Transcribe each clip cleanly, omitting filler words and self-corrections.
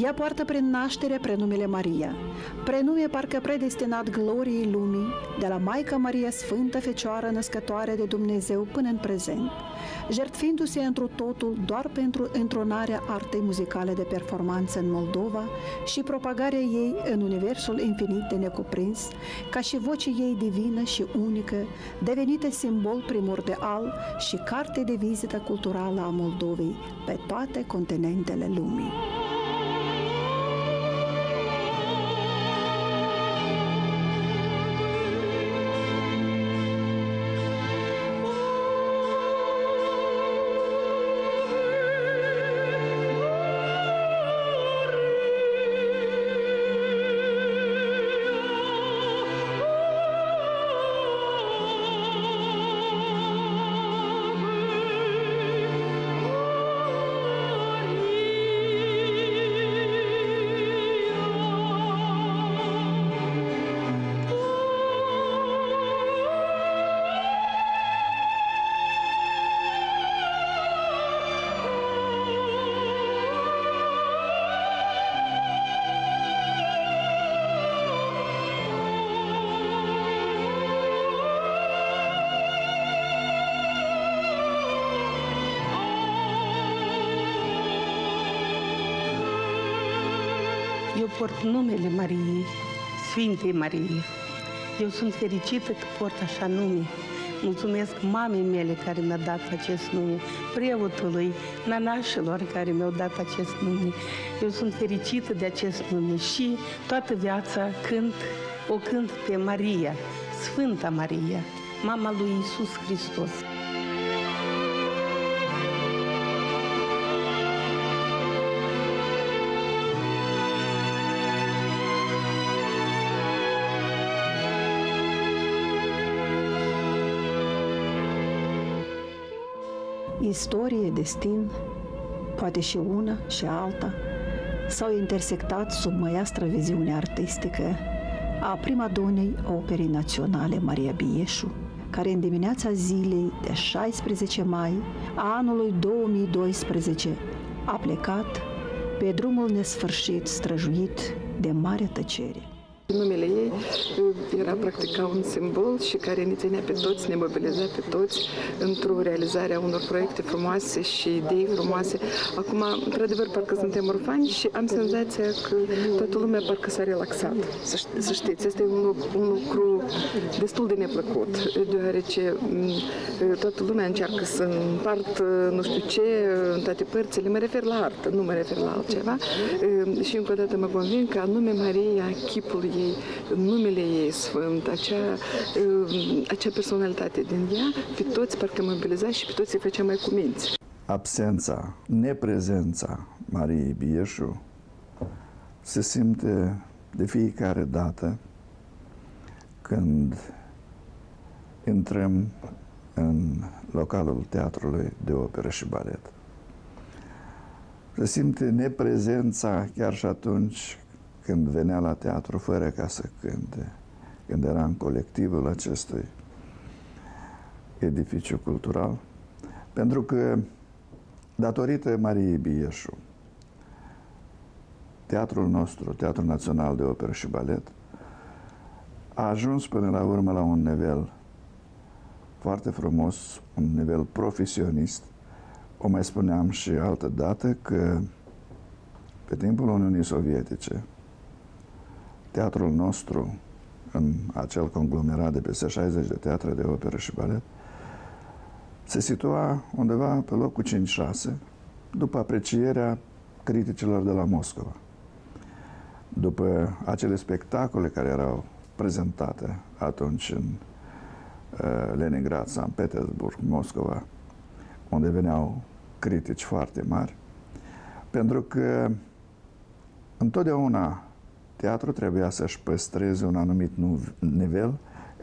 Ea poartă prin naștere prenumele Maria, prenume parcă predestinat gloriei lumii, de la Maica Maria Sfântă Fecioară Născătoare de Dumnezeu până în prezent, jertfindu-se întru totul doar pentru întronarea artei muzicale de performanță în Moldova și propagarea ei în universul infinit de necuprins, ca și vocea ei divină și unică, devenită simbol primordial și carte de vizită culturală a Moldovei pe toate continentele lumii. Eu port numele Mariei, Sfintei Marie. Eu sunt fericită că port așa nume. Mulțumesc mamei mele care mi-a dat acest nume, preotului, nanașilor care mi-au dat acest nume. Eu sunt fericită de acest nume și toată viața o cânt pe Maria, Sfânta Maria, mama lui Iisus Hristos. Istorie, destin, poate și una și alta, s-au intersectat sub măiastră viziune artistică a primadonei Operei Naționale Maria Bieșu, care în dimineața zilei de 16 mai a anului 2012 a plecat pe drumul nesfârșit străjuit de mare tăcere. Numele ei era practic ca un simbol și care ne ținea pe toți, ne mobiliza pe toți într-o realizare a unor proiecte frumoase și idei frumoase. Acum, într-adevăr, parcă suntem orfani și am senzația că toată lumea parcă s-a relaxat. Să știți, este un lucru destul de neplăcut, deoarece toată lumea încearcă să împartă nu știu ce în toate părțile. Mă refer la artă, nu mă refer la altceva. Și încă o dată mă convin că anume Maria, chipul ei, numele ei sfânt, acea personalitate din ea, pe toți parcă mobiliza și pe toți îi făcea mai cuminți. Absența, neprezența Mariei Bieșu se simte de fiecare dată când intrăm în localul Teatrului de Operă și Balet. Se simte neprezența chiar și atunci când venea la teatru fără ca să cânte, când era în colectivul acestui edificiu cultural, pentru că, datorită Mariei Bieșu, teatrul nostru, Teatrul Național de Operă și Balet, a ajuns până la urmă la un nivel foarte frumos, un nivel profesionist. O mai spuneam și altă dată că pe timpul Uniunii Sovietice, teatrul nostru, în acel conglomerat de peste 60 de teatre de operă și balet, se situa undeva pe locul 5-6, după aprecierea criticilor de la Moscova. După acele spectacole care erau prezentate atunci în Leningrad, Sankt Petersburg, Moscova, unde veneau critici foarte mari, pentru că întotdeauna teatrul trebuia să-și păstreze un anumit nivel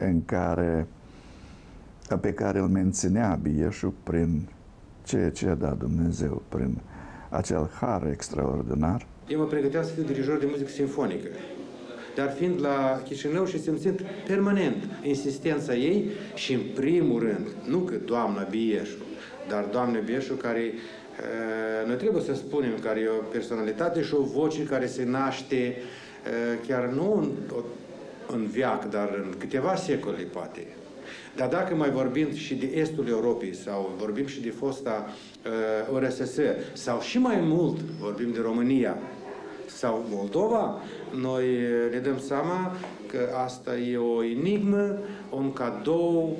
pe care îl menținea Bieșu prin ceea ce a dat Dumnezeu, prin acel har extraordinar. Eu mă pregăteam să fiu dirijor de muzică simfonică, dar fiind la Chișinău și simțind permanent insistența ei și în primul rând, nu că doamna Bieșu, dar doamna Bieșu care Noi trebuie să spunem că e o personalitate și o voce care se naște chiar nu în veac, dar în câteva secole, poate. Dar dacă mai vorbim și de estul Europei sau vorbim și de fosta URSS sau și mai mult vorbim de România sau Moldova, noi ne dăm seama că asta e o enigmă, un cadou,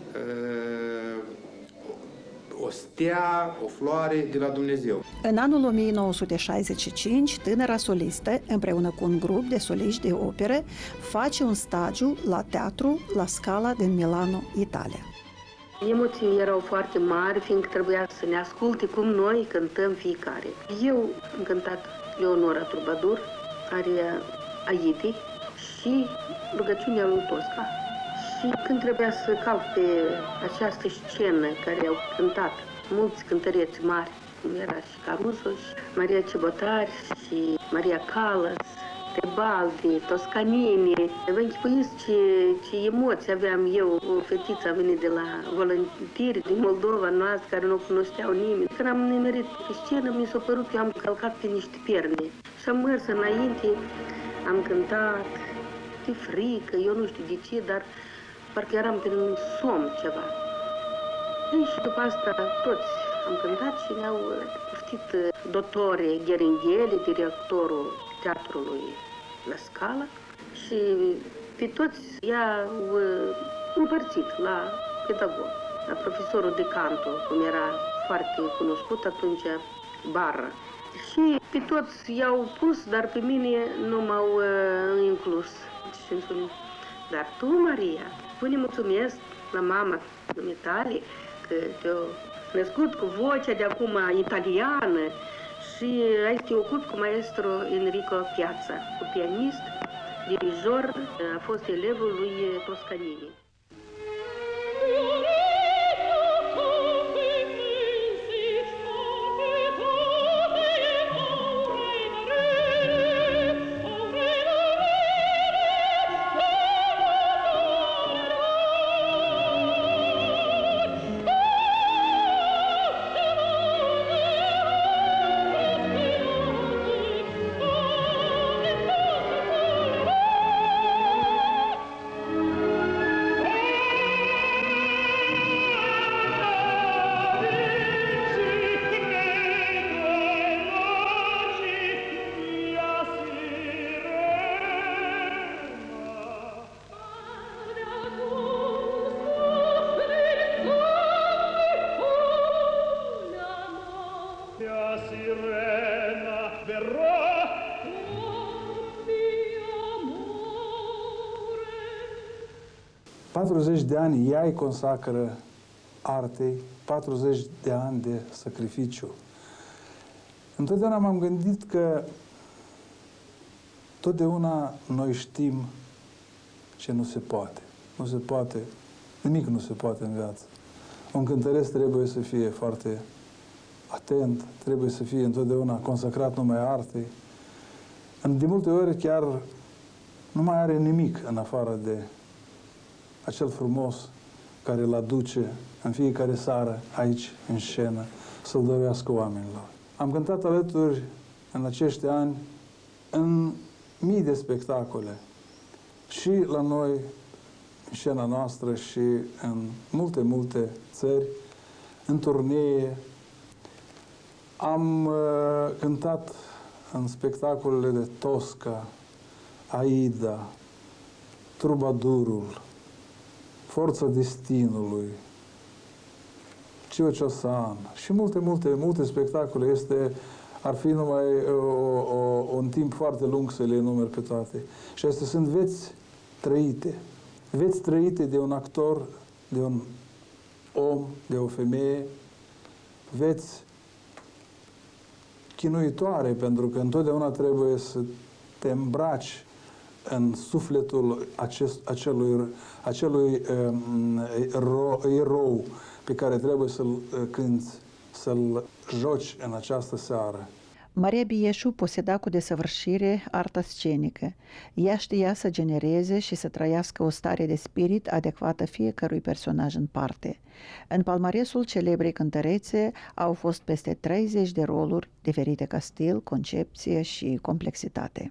o stea, o floare de la Dumnezeu. În anul 1965, tânăra solistă, împreună cu un grup de soliști de opere, face un stagiu la teatru La Scala din Milano, Italia. Emoțiile erau foarte mari, fiindcă trebuia să ne asculte cum noi cântăm fiecare. Eu am cântat Leonora Trubadur, aria Aidi și rugăciunea lui Tosca. Și când trebuia să caut pe această scenă care au cântat mulți cântăreți mari, cum era și Caruso, și Maria Cebotari, și Maria Callas, Tebaldi, Toscanini. Vă închipuiți ce emoții aveam eu, o fetiță a venit de la voluntari din Moldova noastră, care nu cunoșteau nimeni. Când am nimerit pe scenă, mi s-a părut că eu am călcat pe niște perne. Și am mers înainte, am cântat, de frică, eu nu știu de ce, dar parcă eram prin un somn ceva. Și după asta toți am cântat și ne-au poftit Dottore Gheringhelli, directorul teatrului La Scala, și pe toți i-au împărțit la pedagog, la profesorul de canto, cum era foarte cunoscut atunci, Barra. Și pe toți i-au pus, dar pe mine nu m-au inclus. Și îmi spune, dar tu, Maria, spune mulțumesc la mama dumitale că te-a născut cu vocea de acum italiană și ai să te ocupi cu maestro Enrico Piazza, cu pianist, dirijor, a fost elevul lui Toscanini. De ani ea îi consacră artei, 40 de ani de sacrificiu. Întotdeauna m-am gândit că totdeauna noi știm ce nu se poate. Nu se poate, nimic nu se poate în viață. Un cântăresc trebuie să fie foarte atent, trebuie să fie întotdeauna consacrat numai artei. De multe ori chiar nu mai are nimic în afară de acel frumos care îl aduce în fiecare seară aici, în scenă, să-l dăruiască oamenilor. Am cântat alături în acești ani în mii de spectacole și la noi, în scena noastră, și în multe, multe țări, în turnee. Am cântat în spectacolele de Tosca, Aida, Trubadurul, Forța destinului, Ciociosan și multe spectacole. Ar fi numai un timp foarte lung să le enumer pe toate. Și astea sunt veți trăite de un actor, de un om, de o femeie, veți chinuitoare, pentru că întotdeauna trebuie să te îmbraci în sufletul acelui erou pe care trebuie să-l cânți, să-l joci în această seară. Maria Bieșu poseda cu desăvârșire arta scenică. Ea știa să genereze și să trăiască o stare de spirit adecvată fiecărui personaj în parte. În palmaresul celebrei cântărețe au fost peste 30 de roluri diferite ca stil, concepție și complexitate.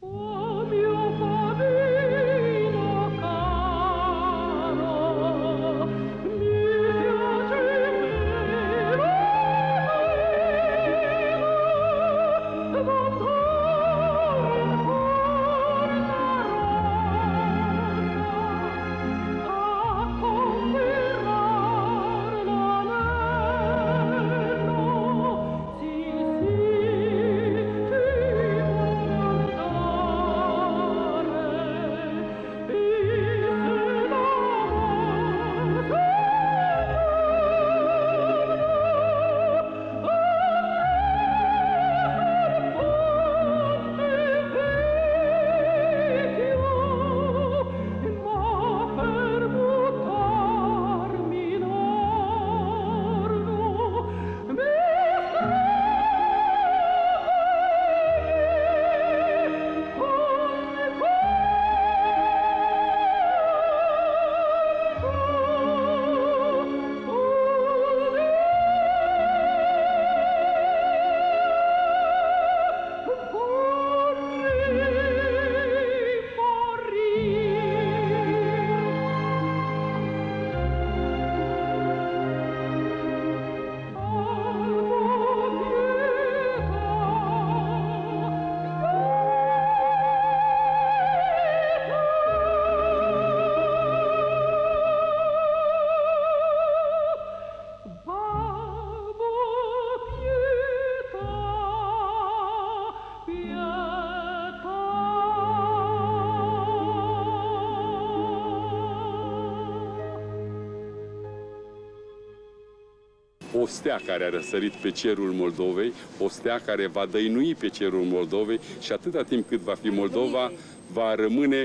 O stea care a răsărit pe cerul Moldovei, o stea care va dăinui pe cerul Moldovei și atâta timp cât va fi Moldova, va rămâne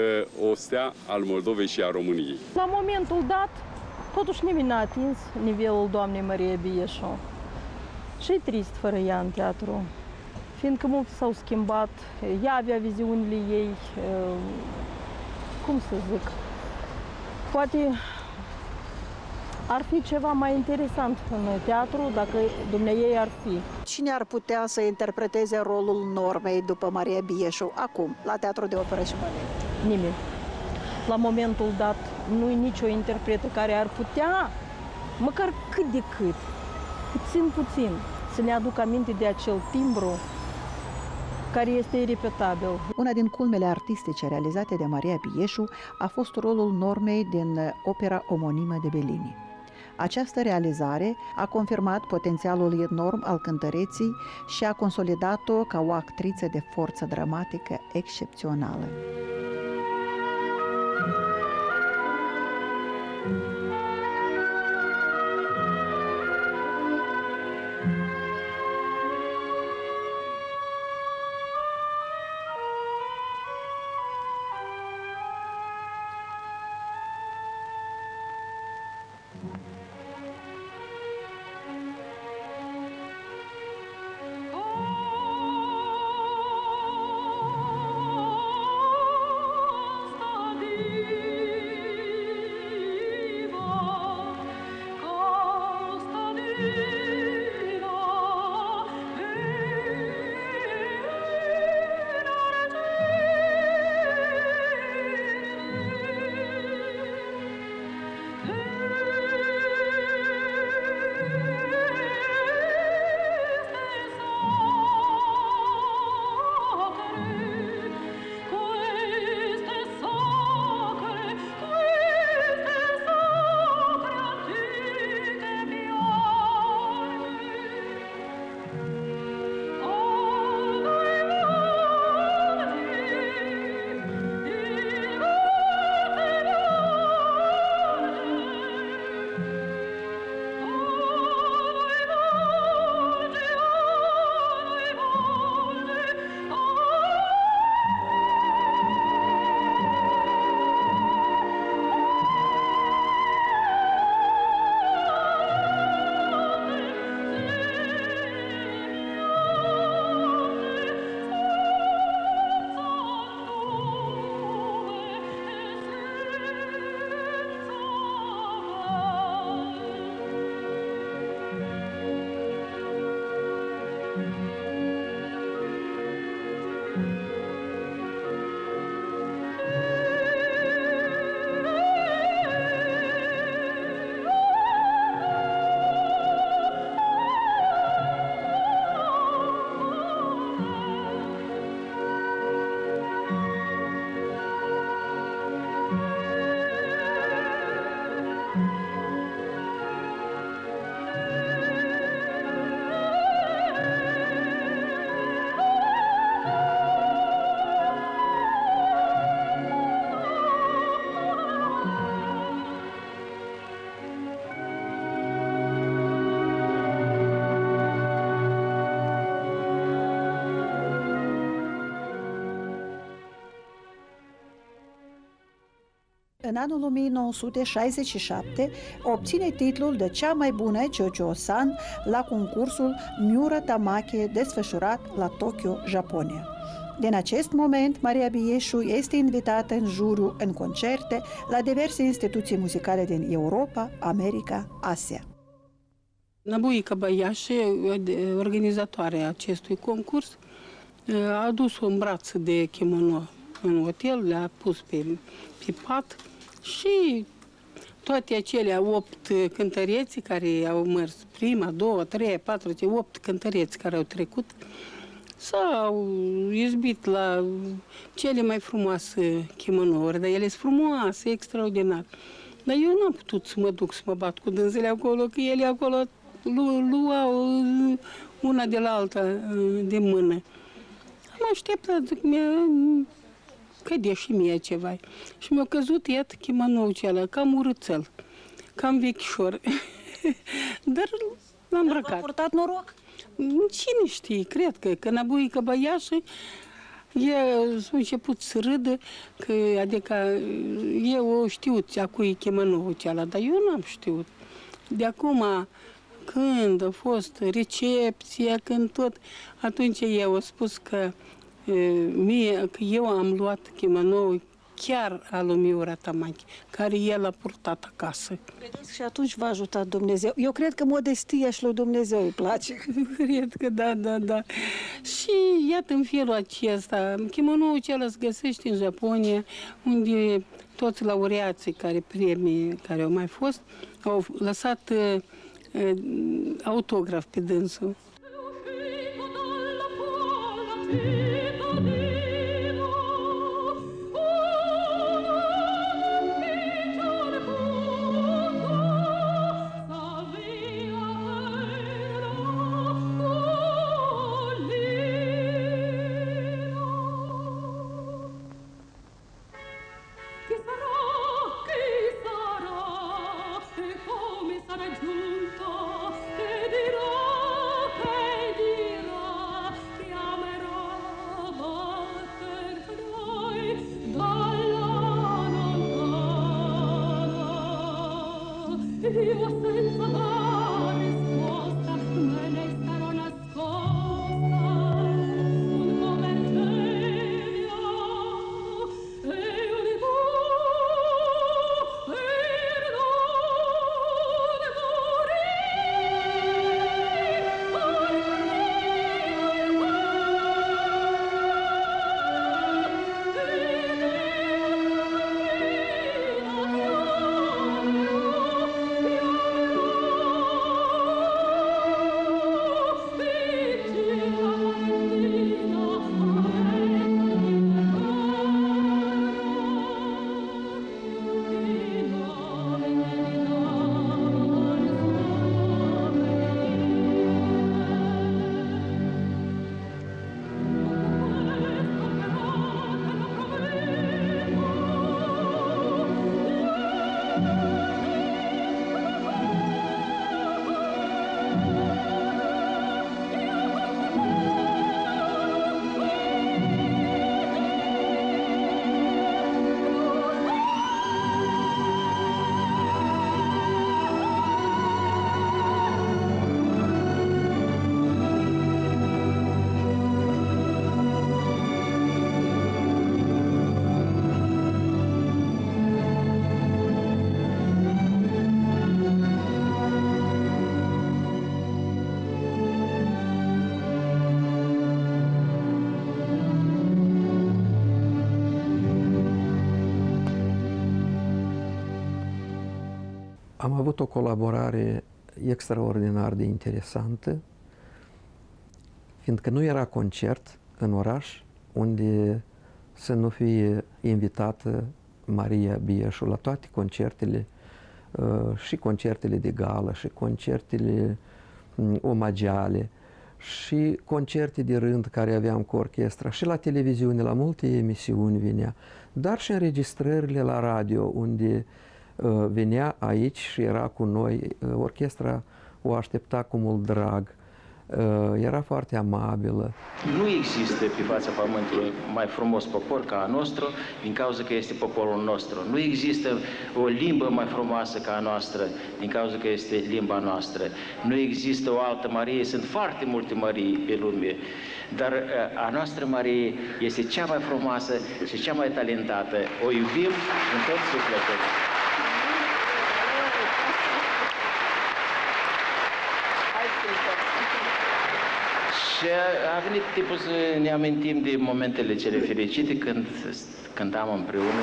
o stea al Moldovei și a României. La momentul dat, totuși nimeni n-a atins nivelul doamnei Maria Bieșu. Și e trist fără ea în teatru, fiindcă multe s-au schimbat, ea avea viziunile ei, cum să zic, poate ar fi ceva mai interesant în teatru dacă dumneaei ar fi. Cine ar putea să interpreteze rolul Normei după Maria Bieșu acum, la Teatrul de Operă și Balet? Nimeni. La momentul dat nu e nicio interpretă care ar putea, măcar cât de cât, puțin, să ne aducă aminte de acel timbru care este irepetabil. Una din culmele artistice realizate de Maria Bieșu a fost rolul Normei din opera omonimă de Bellini. Această realizare a confirmat potențialul enorm al cântăreții și a consolidat-o ca o actriță de forță dramatică excepțională. În anul 1967 obține titlul de cea mai bună Chocho-san la concursul Miura Tamake desfășurat la Tokyo, Japonia. Din acest moment, Maria Bieșu este invitată în juriu în concerte la diverse instituții muzicale din Europa, America, Asia. Nabuica Băiașe, organizatoarea acestui concurs, a adus un braț de kimono în hotel, le-a pus pe pat și toate acelea 8 cântăreți care au mers, prima, 2, 3, 4, 8 cântăreți care au trecut, s-au izbit la cele mai frumoase kimonouri, dar ele sunt frumoase, extraordinar. Dar eu n-am putut să mă duc să mă bat cu dânzele acolo, că ele acolo luau una de la alta de mână. Am așteptat, zic, cădea și mie ceva. Și mi-a căzut, iată, kimonoul acela, cam urâțel, cam vechișor. Dar l-am îmbrăcat. V-a purtat noroc? Cine știe, cred că Nabuica Băiașă, a început să râdă, că, adică eu o știut a cui kimonoul acela, dar eu n-am știut. De acum, când a fost recepția, când tot, atunci eu a spus că că eu am luat kimonoul chiar al lui Miura Tamake, care el a purtat acasă. Credeți și atunci v-a ajutat Dumnezeu? Eu cred că modestia și lui Dumnezeu îi place. Cred că da. Și iată în felul acesta, kimonoul acela se găsește în Japonia, unde toți laureații premii care au mai fost, au lăsat autograf pe dânsul. Am avut o colaborare extraordinar de interesantă, fiindcă nu era concert în oraș unde să nu fie invitată Maria Bieșu la toate concertele, și concertele de gală, și concertele omagiale, și concerte de rând care aveam cu orchestra, și la televiziune, la multe emisiuni venea, dar și înregistrările la radio, unde venea aici și era cu noi. Orchestra o aștepta cu mult drag. Era foarte amabilă. Nu există pe fața pământului mai frumos popor ca a nostru, din cauza că este poporul nostru. Nu există o limbă mai frumoasă ca a noastră, din cauza că este limba noastră. Nu există o altă Marie, sunt foarte multe Marii pe lume, dar a noastră Marie este cea mai frumoasă și cea mai talentată. O iubim în tot sufletul. Și a venit timpul să ne amintim de momentele cele fericite când cântam împreună.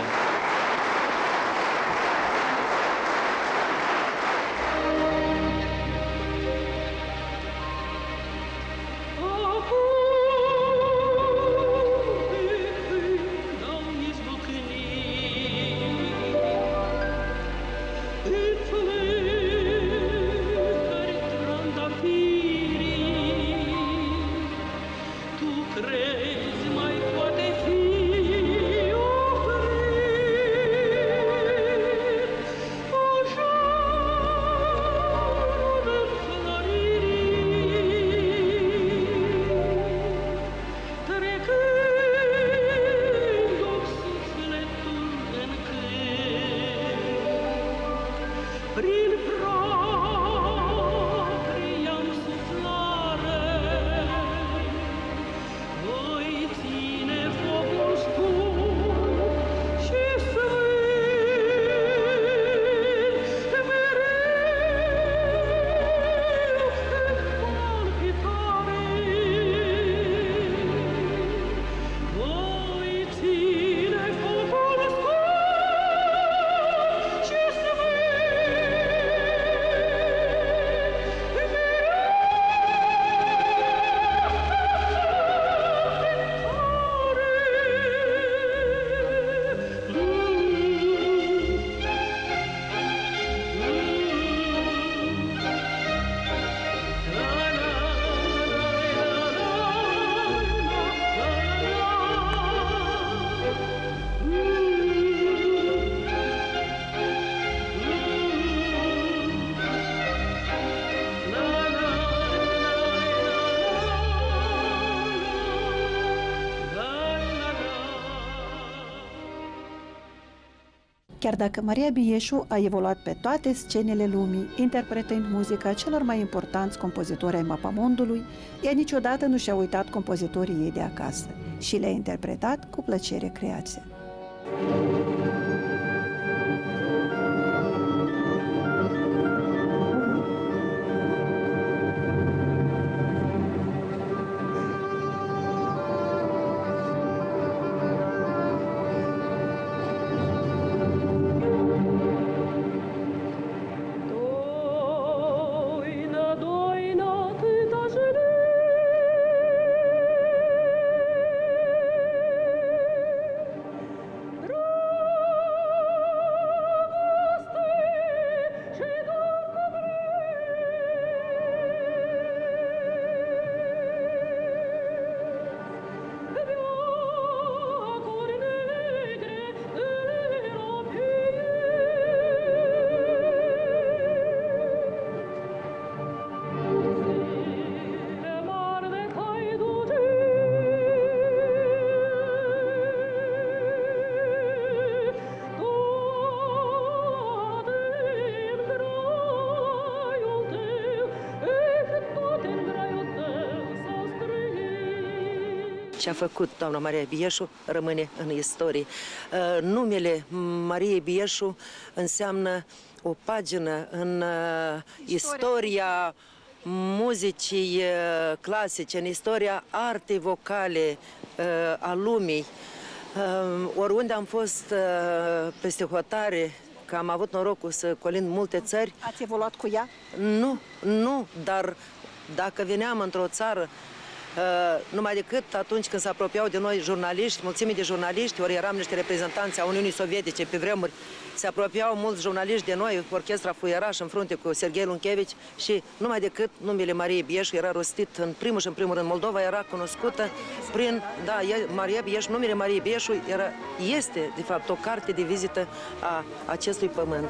Chiar dacă Maria Bieșu a evoluat pe toate scenele lumii, interpretând muzica celor mai importanți compozitori ai mapamondului, ea niciodată nu și-a uitat compozitorii ei de acasă și le-a interpretat cu plăcere creația. Ce a făcut doamna Maria Bieșu rămâne în istorie. Numele Mariei Bieșu înseamnă o pagină în istoria muzicii clasice, în istoria artei vocale a lumii. Oriunde am fost peste hotare, că am avut norocul să colind multe țări. Ați evoluat cu ea? Nu, dar dacă veneam într-o țară, numai decât atunci când se apropiau de noi jurnaliști, mulțimi de jurnaliști, ori eram niște reprezentanți a Uniunii Sovietice pe vremuri, se apropiau mulți jurnaliști de noi, orchestra Fuieraș în frunte cu Serghei Lunchevici și numai decât numele Mariei Bieșu era rostit în primul și în primul rând. Moldova era cunoscută prin, Maria Bieșu, numele Mariei Bieșu este de fapt o carte de vizită a acestui pământ.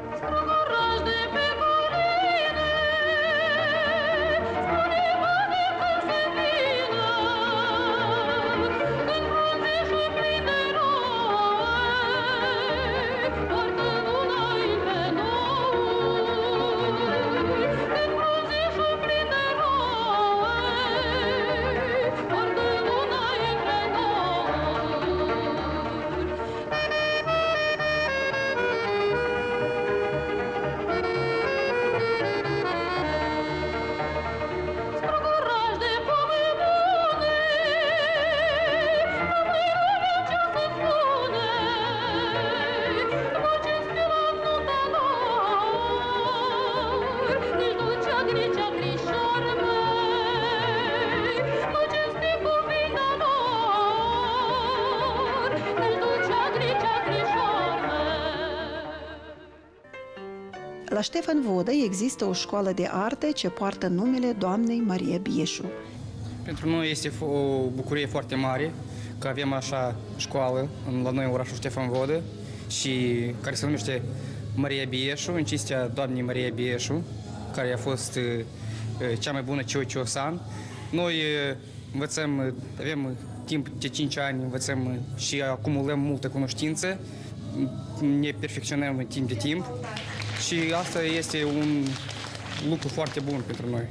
La Ștefan Vodă există o școală de arte ce poartă numele doamnei Maria Bieșu. Pentru noi este o bucurie foarte mare că avem așa școală la noi în orașul Ștefan Vodă și care se numește Maria Bieșu, în cinstea doamnei Maria Bieșu, care a fost cea mai bună ciociosan. Noi învățăm, avem timp de 5 ani, învățăm și acumulăm multă cunoștință, ne perfecționăm în timp de timp și asta este un lucru foarte bun pentru noi.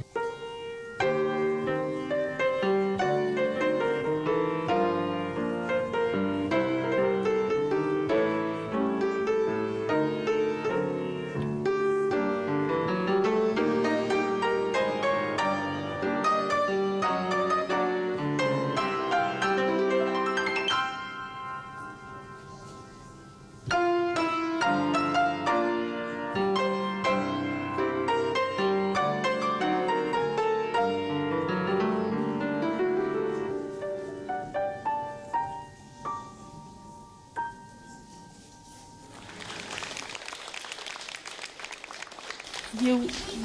Eu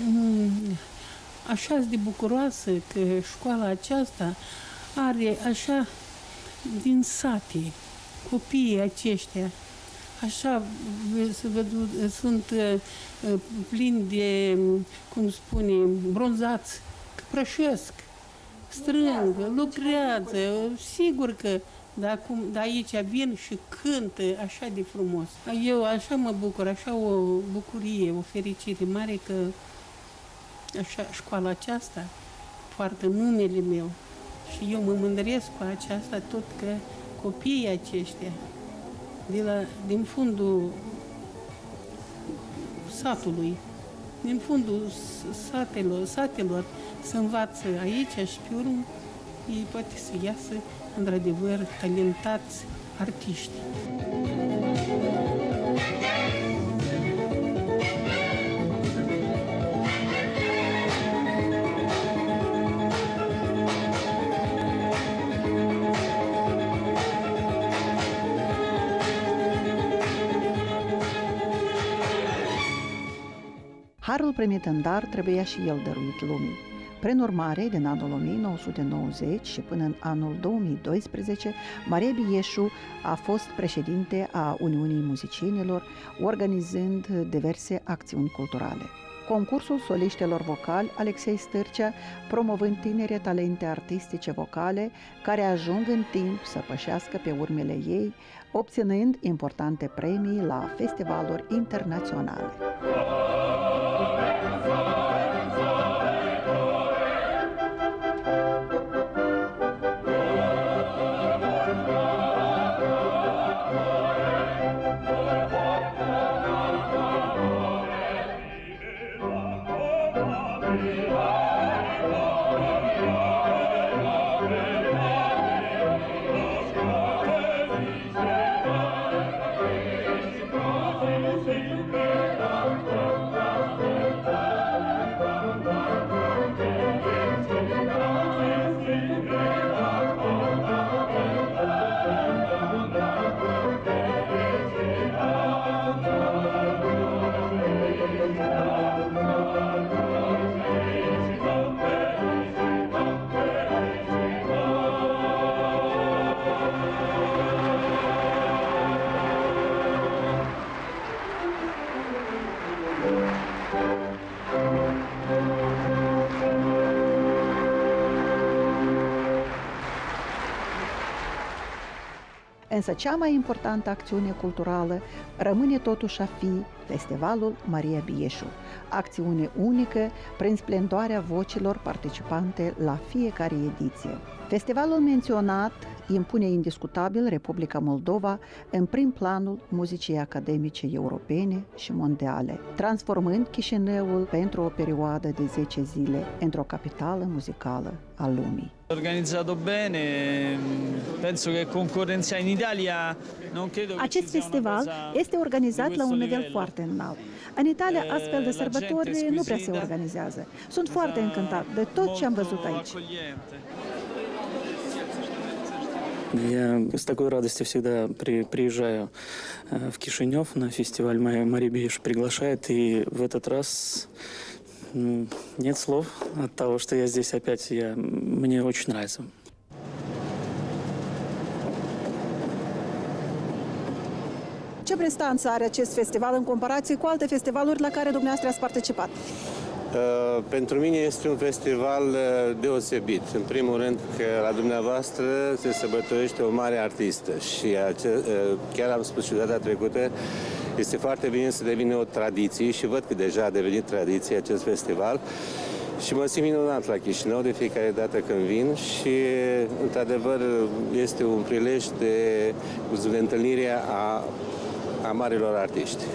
așa de bucuroasă că școala aceasta are așa din sate copiii aceștia. Așa sunt plini de, cum spune, bronzați, că prășesc, strâng, lucrează. Sigur că de aici vin și cântă așa de frumos. Eu așa mă bucur, așa o bucurie, o fericire mare că așa școala aceasta poartă numele meu. Și eu mă mândresc cu aceasta tot că copiii aceștia din fundul satului, din fundul satelor să învață aici și pe urmă ei poate să iasă într-adevăr talentați artiști. Harul primit în dar trebuia și el dăruit lumii. Prin urmare, din anul 1990 și până în anul 2012, Maria Bieșu a fost președinte a Uniunii Muzicienilor, organizând diverse acțiuni culturale. Concursul soliștilor vocali Alexei Stârcea, promovând tinere talente artistice vocale care ajung în timp să pășească pe urmele ei, obținând importante premii la festivaluri internaționale. Însă cea mai importantă acțiune culturală rămâne totuși a fi Festivalul Maria Bieșu, acțiune unică prin splendoarea vocilor participante la fiecare ediție. Festivalul menționat impune indiscutabil Republica Moldova în prim planul muzicii academice europene și mondiale, transformând Chișinăul pentru o perioadă de 10 zile într-o capitală muzicală a lumii. Organizzato bene, penso che concorrenza in Italia non credo. Acest festival este organizat la un nivel foarte înalt. În Italia, astfel de sărbători nu prea se organizează. Sunt foarte încântat de tot ce am văzut aici. Я с такой радостью всегда приезжаю в Кишинев на фестиваль Мария Биешу приглашает, и в этот раз нет слов от того, что я здесь опять. Мне очень нравится. Ce prestanță are acest festival în comparație cu alte festivaluri la care dumneavoastră ați participat? Pentru mine este un festival deosebit. În primul rând că la dumneavoastră se sărbătorește o mare artistă și chiar am spus și data trecută, este foarte bine să devină o tradiție și văd că deja a devenit tradiție acest festival și mă simt minunat la Chișinău de fiecare dată când vin și într-adevăr este un prilej de întâlnire a marilor artiști.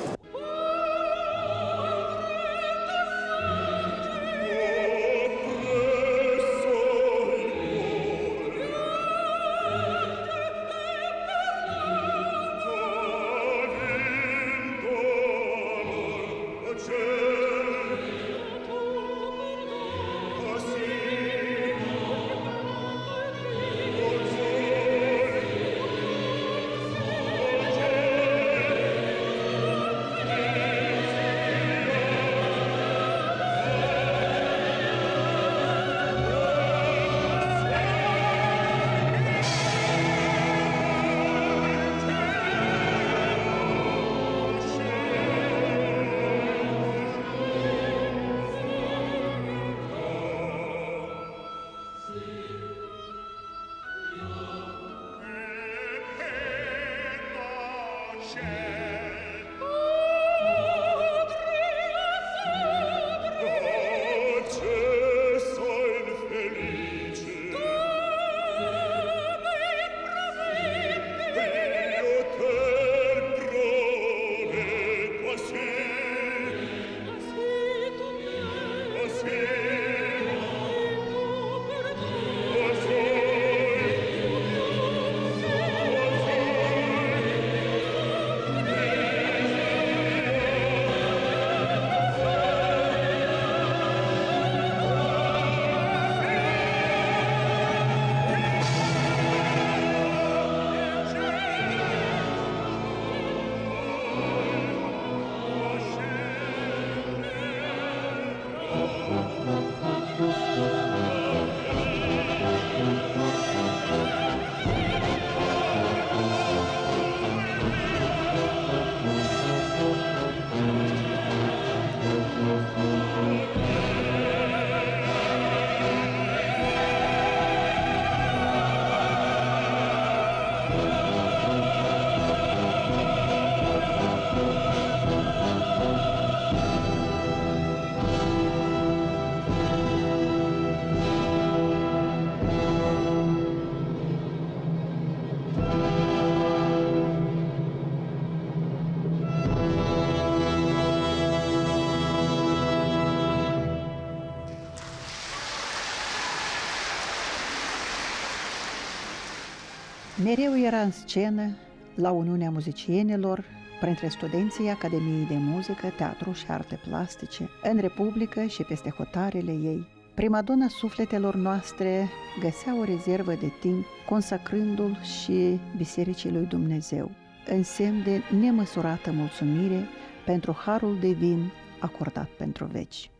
Mereu era în scenă, la Uniunea Muzicienilor, printre studenții Academiei de Muzică, Teatru și Arte Plastice, în Republică și peste hotarele ei. Primadona sufletelor noastre găsea o rezervă de timp, consacrându-l și Bisericii lui Dumnezeu, în semn de nemăsurată mulțumire pentru harul divin acordat pentru veci.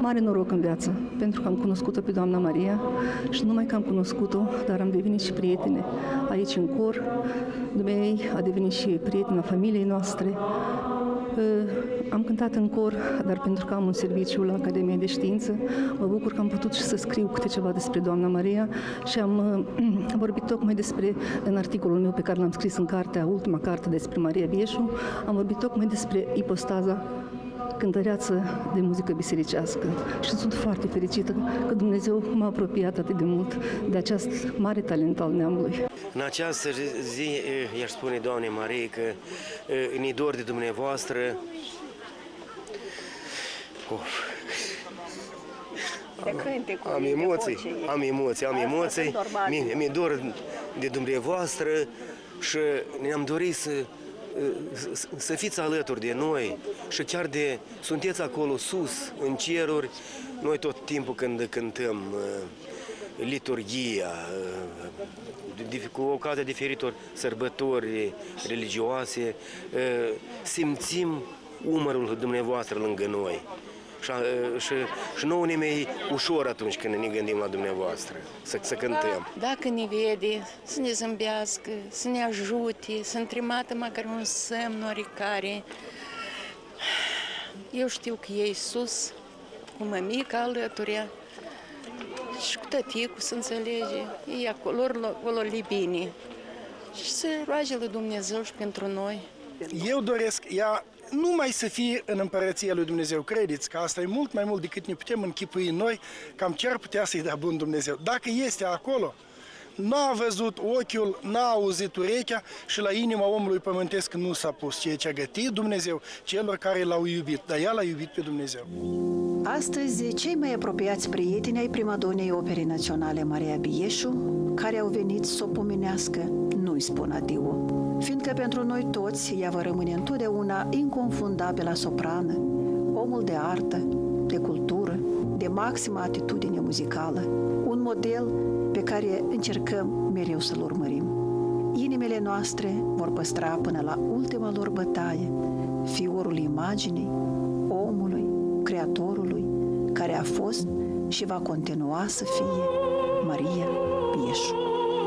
mare noroc în viață, pentru că am cunoscut-o pe doamna Maria și nu numai că am cunoscut-o, dar am devenit și prietene aici în cor. Dumnezeu a devenit și prietena familiei noastre. Am cântat în cor, dar pentru că am un serviciu la Academia de Știință, mă bucur că am putut și să scriu câte ceva despre doamna Maria și am vorbit tocmai în articolul meu pe care l-am scris în cartea, ultima carte despre Maria Bieșu, am vorbit tocmai despre ipostaza cântăreață de muzică bisericească și sunt foarte fericită că Dumnezeu m-a apropiat atât de mult de acest mare talent al neamului. În această zi, i-aș spune Doamne Marie că ne dor de dumneavoastră. Am emoții, mi-e dor de dumneavoastră și ne-am dorit să fiți alături de noi și chiar sunteți acolo sus, în ceruri, noi tot timpul când cântăm liturghia, cu ocazia diferitor sărbători religioase, simțim umărul dumneavoastră lângă noi. Și nouă ne mai ușor atunci când ne gândim la dumneavoastră, să cântăm. Dacă ne vede, să ne zâmbească, să ne ajute, să-mi trimată măcar un semn oricare. Eu știu că e sus, cu mămica alăturea și cu tăticul să înțelege. E acolo le bine. Și să roage lui Dumnezeu și pentru noi. Eu doresc ea numai să fie în împărăția lui Dumnezeu. Credeți că asta e mult mai mult decât ne putem închipui noi, cam ce ar putea să-i dea bun Dumnezeu. Dacă este acolo, n-a văzut ochiul, n-a auzit urechea și la inima omului pământesc nu s-a pus ceea ce a gătit Dumnezeu celor care l-au iubit, dar ea l-a iubit pe Dumnezeu. Astăzi, cei mai apropiați prieteni ai primadonei Operei Naționale Maria Bieșu, care au venit să o pomenească, nu-i spun adio, fiindcă pentru noi toți ea va rămâne întotdeauna inconfundabilă soprană, omul de artă, de cultură, de maximă atitudine muzicală, un model pe care încercăm mereu să-l urmărim. Inimile noastre vor păstra până la ultima lor bătaie fiorul imaginii, omului, Creatorului, care a fost și va continua să fie Maria Bieșu.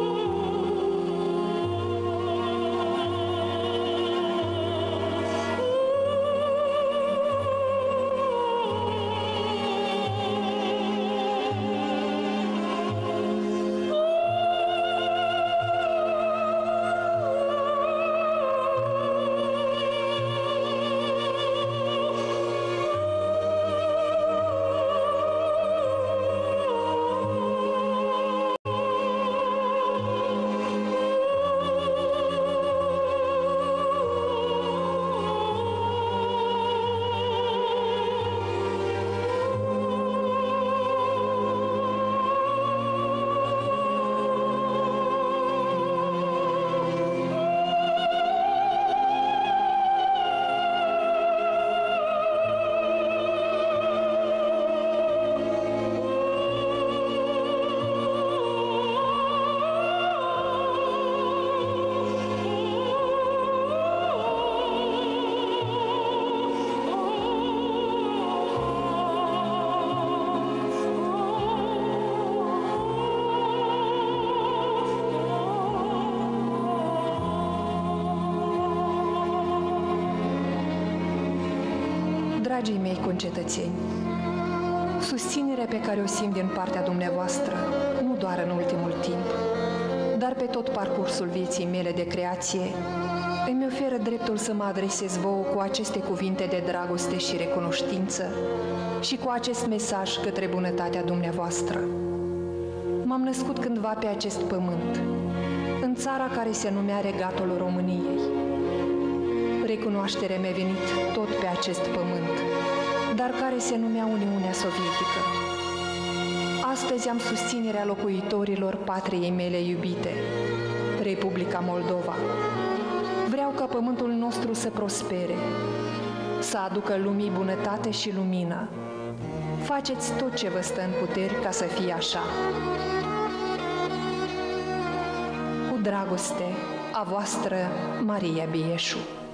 Dragii mei concetățeni, susținerea pe care o simt din partea dumneavoastră, nu doar în ultimul timp, dar pe tot parcursul vieții mele de creație, îmi oferă dreptul să mă adresez vouă cu aceste cuvinte de dragoste și recunoștință și cu acest mesaj către bunătatea dumneavoastră. M-am născut cândva pe acest pământ, în țara care se numea Regatul României. Recunoașterea mi-a venit tot pe acest pământ, dar care se numea Uniunea Sovietică. Astăzi am susținerea locuitorilor patriei mele iubite, Republica Moldova. Vreau ca pământul nostru să prospere, să aducă lumii bunătate și lumină. Faceți tot ce vă stă în puteri ca să fie așa. Cu dragoste, a voastră Maria Bieșu.